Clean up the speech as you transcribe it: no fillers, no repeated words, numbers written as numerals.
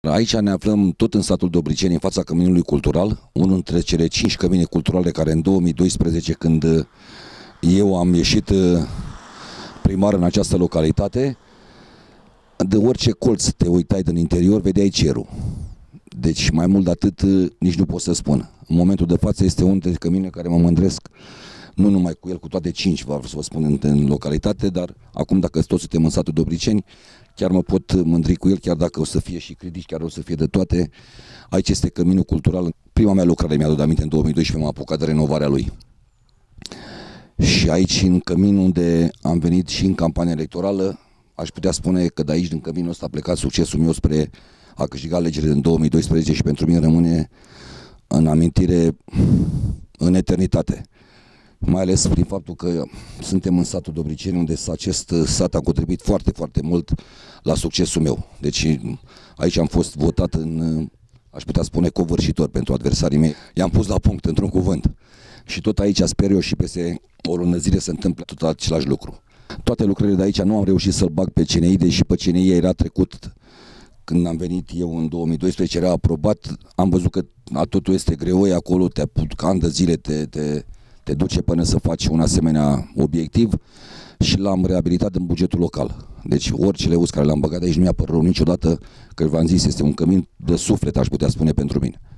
Aici ne aflăm tot în satul Dobriceni, în fața căminului cultural, unul dintre cele 5 cămine culturale care în 2012, când eu am ieșit primar în această localitate, de orice colț te uitai din interior, vedeai cerul. Deci mai mult de atât nici nu pot să spun. În momentul de față este unul dintre cămine care mă mândresc, nu numai cu el, cu toate 5, vreau să vă spun, în localitate, dar acum dacă toți suntem în satul Dobriceni, chiar mă pot mândri cu el, chiar dacă o să fie și critici, chiar o să fie de toate. Aici este căminul cultural. Prima mea lucrare mi-a aminte, în 2012 m-am apucat de renovarea lui. Și aici, în cămin unde am venit și în campania electorală, aș putea spune că de aici, din căminul ăsta, a plecat succesul meu spre a câștiga alegerile în 2012 și pentru mine rămâne în amintire în eternitate. Mai ales prin faptul că suntem în satul Dobriceni, unde acest sat a contribuit foarte, foarte mult la succesul meu. Deci aici am fost votat aș putea spune, covârșitor pentru adversarii mei. I-am pus la punct, într-un cuvânt. Și tot aici sper eu și peste o lună zile se întâmplă tot același lucru. Toate lucrările de aici nu am reușit să-l bag pe CNI, deși pe CNI era trecut. Când am venit eu în 2012, era aprobat, am văzut că totul este greoi acolo, te apucă ani de zile, te duce până să faci un asemenea obiectiv și l-am reabilitat în bugetul local. Deci orice leuț care l-am băgat aici nu mi-a părut rău niciodată, că v-am zis, este un cămin de suflet, aș putea spune, pentru mine.